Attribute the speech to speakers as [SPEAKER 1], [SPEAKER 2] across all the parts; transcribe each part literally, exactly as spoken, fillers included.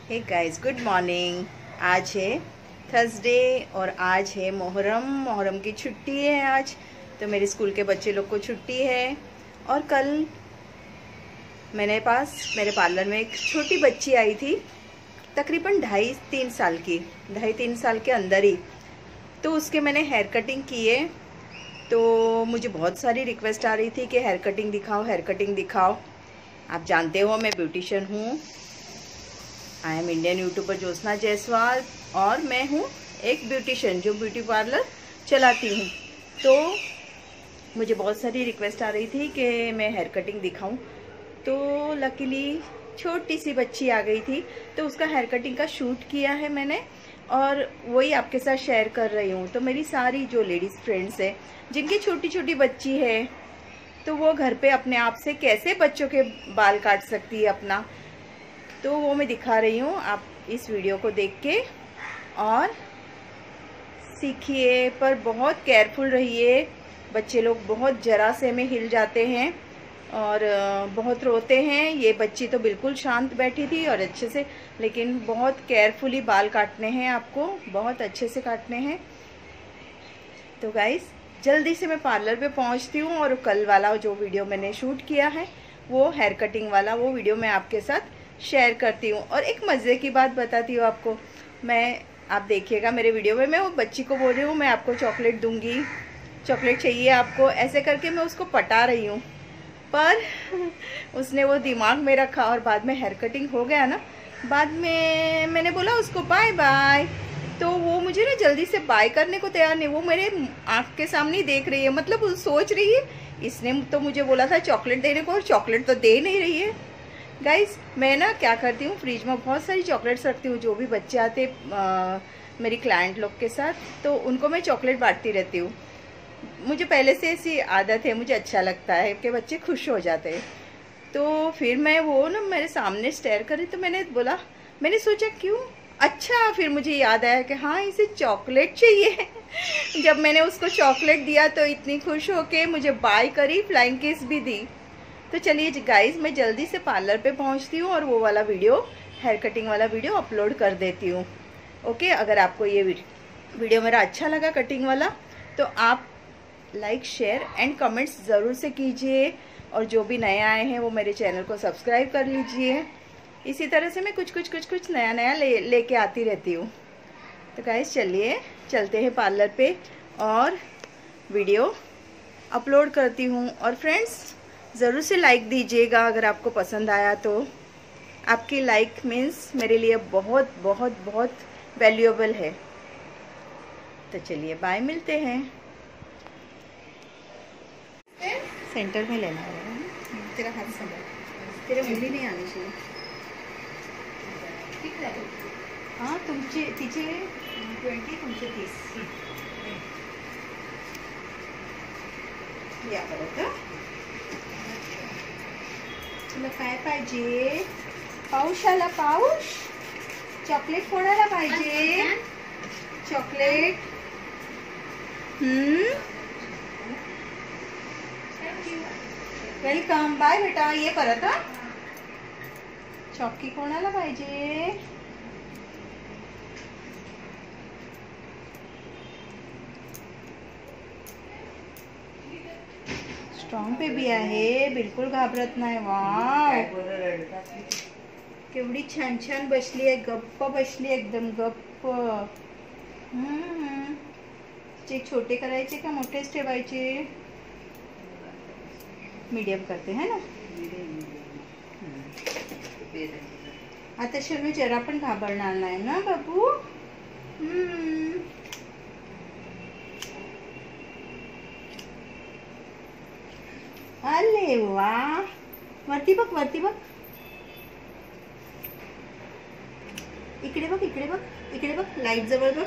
[SPEAKER 1] Hey guys, good morning. आज है Thursday और आज है मोहर्रम। मोहर्रम की छुट्टी है आज, तो मेरे स्कूल के बच्चे लोग को छुट्टी है। और कल मेरे पास मेरे पार्लर में एक छोटी बच्ची आई थी, तकरीबन ढाई तीन साल की, ढाई तीन साल के अंदर ही। तो उसके मैंने हेयर कटिंग की है। तो मुझे बहुत सारी रिक्वेस्ट आ रही थी कि हेयर कटिंग दिखाओ, हेयर कटिंग दिखाओ। आप जानते हो मैं ब्यूटिशियन हूँ। I am Indian YouTuber Jyotsna Jaiswal और मैं हूँ एक ब्यूटिशियन जो ब्यूटी पार्लर चलाती हूँ। तो मुझे बहुत सारी रिक्वेस्ट आ रही थी कि मैं हेयर कटिंग दिखाऊं। तो लकीली छोटी सी बच्ची आ गई थी, तो उसका हेयर कटिंग का शूट किया है मैंने और वही आपके साथ शेयर कर रही हूँ। तो मेरी सारी जो लेडीज़ फ्रेंड्स हैं जिनकी छोटी छोटी बच्ची है, तो वो घर पे अपने आप से कैसे बच्चों के बाल काट सकती है अपना, तो वो मैं दिखा रही हूँ। आप इस वीडियो को देख के और सीखिए, पर बहुत केयरफुल रहिए। बच्चे लोग बहुत जरा से में हिल जाते हैं और बहुत रोते हैं। ये बच्ची तो बिल्कुल शांत बैठी थी और अच्छे से, लेकिन बहुत केयरफुली बाल काटने हैं आपको, बहुत अच्छे से काटने हैं। तो गाइस, जल्दी से मैं पार्लर पे पहुंचती हूँ और कल वाला जो वीडियो मैंने शूट किया है, वो हेयर कटिंग वाला, वो वीडियो मैं आपके साथ शेयर करती हूँ। और एक मज़े की बात बताती हूँ आपको मैं, आप देखिएगा मेरे वीडियो में। मैं वो बच्ची को बोल रही हूँ मैं आपको चॉकलेट दूंगी, चॉकलेट चाहिए आपको, ऐसे करके मैं उसको पटा रही हूँ। पर उसने वो दिमाग में रखा और बाद में हेयर कटिंग हो गया ना, बाद में मैंने बोला उसको बाय बाय, तो वो मुझे ना जल्दी से बाय करने को तैयार नहीं। वो मेरे आँख के सामने ही देख रही है, मतलब वो सोच रही है इसने तो मुझे बोला था चॉकलेट देने को और चॉकलेट तो दे नहीं रही है। गाइस, मैं ना क्या करती हूँ, फ्रिज में बहुत सारी चॉकलेट्स रखती हूँ। जो भी बच्चे आते आ, मेरी क्लाइंट लोग के साथ, तो उनको मैं चॉकलेट बांटती रहती हूँ। मुझे पहले से ऐसी आदत है, मुझे अच्छा लगता है कि बच्चे खुश हो जाते हैं। तो फिर मैं वो ना मेरे सामने स्टेयर करी, तो मैंने बोला, मैंने सोचा क्यों, अच्छा फिर मुझे याद आया कि हाँ इसे चॉकलेट चाहिए। जब मैंने उसको चॉकलेट दिया तो इतनी खुश होके मुझे बाय करी, फ्लाइंग किस भी दी। तो चलिए गाइस, मैं जल्दी से पार्लर पे पहुंचती हूँ और वो वाला वीडियो, हेयर कटिंग वाला वीडियो अपलोड कर देती हूँ। ओके, अगर आपको ये वीडियो मेरा अच्छा लगा कटिंग वाला, तो आप लाइक, शेयर एंड कमेंट्स ज़रूर से कीजिए। और जो भी नए आए हैं वो मेरे चैनल को सब्सक्राइब कर लीजिए। इसी तरह से मैं कुछ कुछ कुछ कुछ नया नया ले लेके आती रहती हूँ। तो गाइस चलिए चलते हैं पार्लर पे और वीडियो अपलोड करती हूँ। और फ्रेंड्स, ज़रूर से लाइक दीजिएगा अगर आपको पसंद आया तो। आपकी लाइक मीन्स मेरे लिए बहुत बहुत बहुत वैल्यूएबल है। तो चलिए बाय, मिलते हैं। सेंटर में लेना है, तेरा हाथ संभाल, तेरे मुंडी नहीं आनी चाहिए। ठीक है, हाँ तुमचे तिचे ट्वेंटी, तुमचे तीस या बरं। तुला काय पाहिजे? पाऊस आला, पाऊस। चॉकलेट कोणाला पाहिजे? चॉकलेट। हम्म, वेलकम, बाय बेटा। ये परत हा, चॉकी कोणाला पाहिजे? स्ट्रॉंग बेबी आहे, बिलकुल घाबरत नाही। वाव, केवढी छान छान बसली आहे, गप्प बसली, एकदम गप्प। हम्म, चे छोटे करायचे का मोठेच ठेवायचे? मीडियम करते हैं ना। आता शर्मी जरा पण घाबरणार नाही ना बाबू? हम्म, अरे वा, वरती बघ, वरती बघ, इकडे बघ, इकडे बघ, इकडे बघ, लाईट जवळ बघ।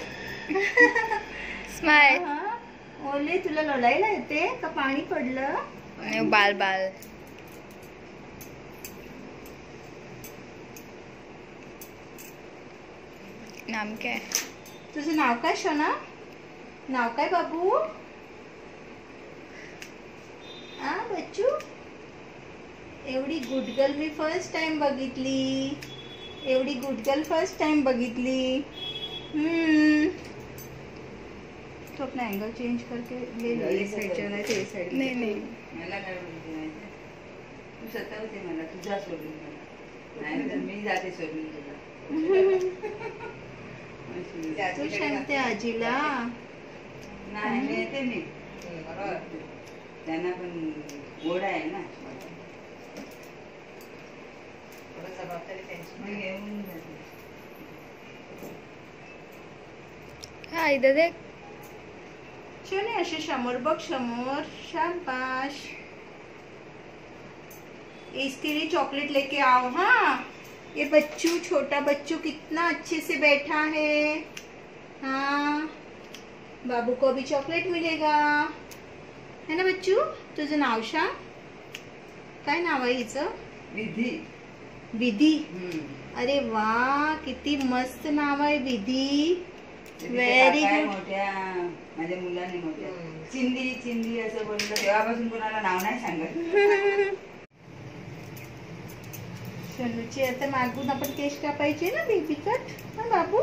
[SPEAKER 2] स्माइल।
[SPEAKER 1] ओले, तुला लोळायला येते का? पाणी पडलं?
[SPEAKER 2] बाल बाल। नाम काय
[SPEAKER 1] तुझं? नाव काय शोना? नाव काय बाबू? आ बच्चू, एवढी गुड गर्ल मी फर्स्ट टाइम बघितली। एवढी गुड गर्ल फर्स्ट टाइम बघितली. हम्म तो अपना एंगल चेंज करके ले लो. ये साइड जाना है तो ये साइड.
[SPEAKER 2] नाही नाही
[SPEAKER 3] मला काय बोलते माहिती, तू सतावते मला, तुझा सोडून मला, नाही तर मी जाते सोडून तुला.
[SPEAKER 1] तू सांगते आजीला.
[SPEAKER 3] नाही मी येते मी, त्यांना पण गोड आहे ना, जबाबदारी त्यांची घेऊन जाते.
[SPEAKER 2] हा इधर देख.
[SPEAKER 1] शोने असे समोर बघ, समोर. शाबाश. इसके लिए चॉकलेट लेके आओ. हाँ ये बच्चू, छोटा बच्चू कितना अच्छे से बैठा है. हाँ बाबू को भी चॉकलेट मिलेगा, है ना बच्चू. तुझं नाव सांग. काय नाव आहे हिचं?
[SPEAKER 3] विधी.
[SPEAKER 1] विधी.
[SPEAKER 3] हम्म.
[SPEAKER 1] अरे वा, किती मस्त नाव आहे विधी. Very good.
[SPEAKER 3] मोठ्या माझ्या मुलाने मोठ्या चिंदी चिंदी असं बोललं तेव्हापासून कोणाला नाव नाही सांगत.
[SPEAKER 1] सोनूची आता मागून आपण केस कापायचे ना, बेबी कट. हा बाबू.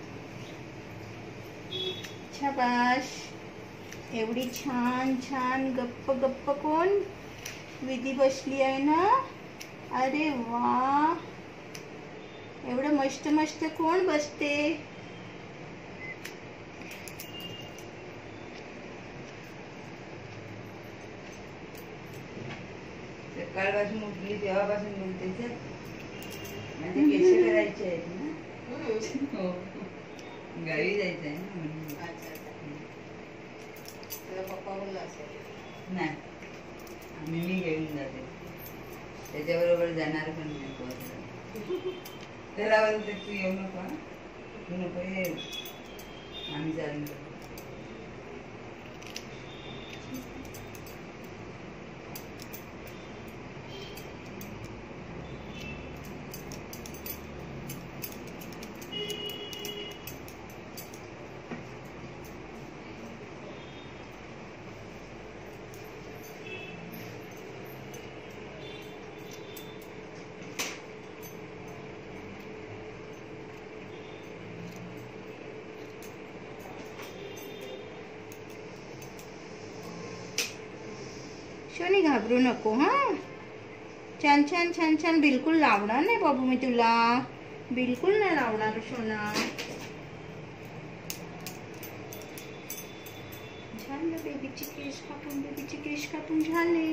[SPEAKER 1] शाबाश. एवढी छान छान गप्प गप्प कोण? विधी बसली आहे ना. अरे वा, एवढं मस्त मस्त कोण बसते?
[SPEAKER 3] सकाळपासून उठली तेव्हापासून बोलते म्हणजे केस करायचे आहेत ना. हो, गावी जायचं आहे ना म्हणून. पप्पा बोलला असेल नाही, आम्ही मी घेऊन जाते, त्याच्याबरोबर जाणार पण नाही. त्याला बोलते तू येऊ नको, तू नको ये, आम्ही चालून जातो.
[SPEAKER 1] शोनी घाबरू नको. हा छान छान छान छान. बिलकुल लावणार नाही बाबू मी तुला, बिलकुल नाही लावणार सोना. झालं बेबीची केस कापून, बेबीची केस कापून झाले.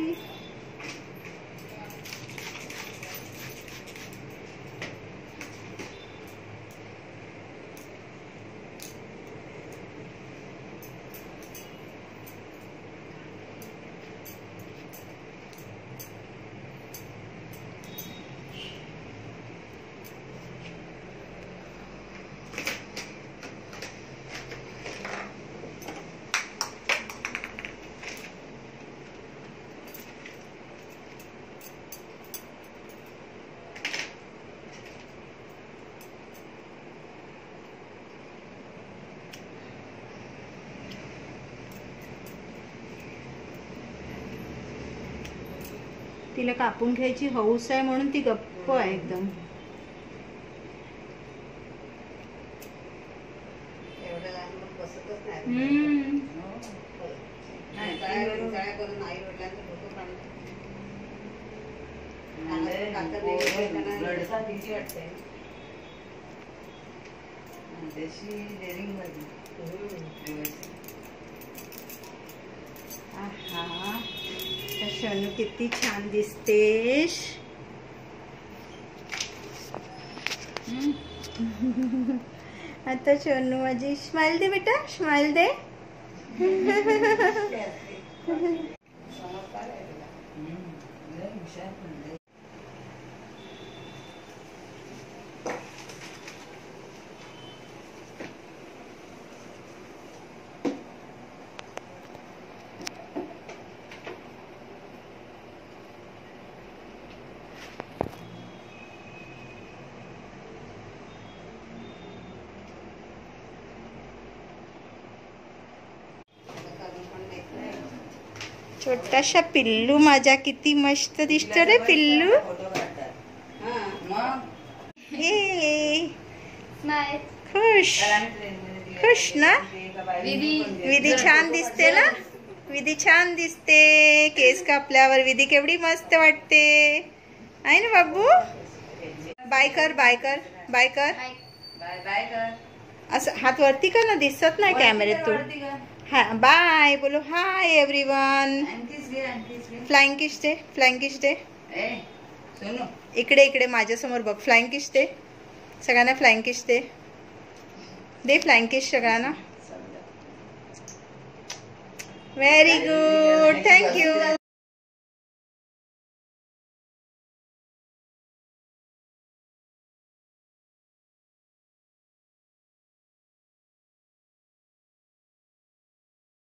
[SPEAKER 1] तिला कापून घ्यायची हौस आहे म्हणून ती गप्प आहे एकदम. हम्म. आहा, शनू किती छान दिसतेस. आता शनू माझी स्माइल दे बेटा, स्माइल दे. छोटासा पिल्लू माझा किती मस्त दिसतो रे पिल्लू. हे
[SPEAKER 2] बाय.
[SPEAKER 1] खुश खुश ना.
[SPEAKER 2] विधी.
[SPEAKER 1] विधी छान दिसते ना. विधी छान दिसते. केस कापल्यावर विधी केवढी मस्त वाटते आहे ना बाबू. बाय कर बाय कर बाय कर.
[SPEAKER 3] बाय बाय कर.
[SPEAKER 1] असं हात वरती कर ना. दिसत नाही कॅमेऱ्यात तू. हा बाय बोलो. Hi everyone. फ्लाइंग किस दे. फ्लाइंग किस दे. इकडे इकडे माझ्यासमोर बघ. फ्लाइंग किस दे. सगळ्यांना फ्लाइंग किस दे. दे फ्लाइंग किस सगळ्यांना. Very good. थँक्यू.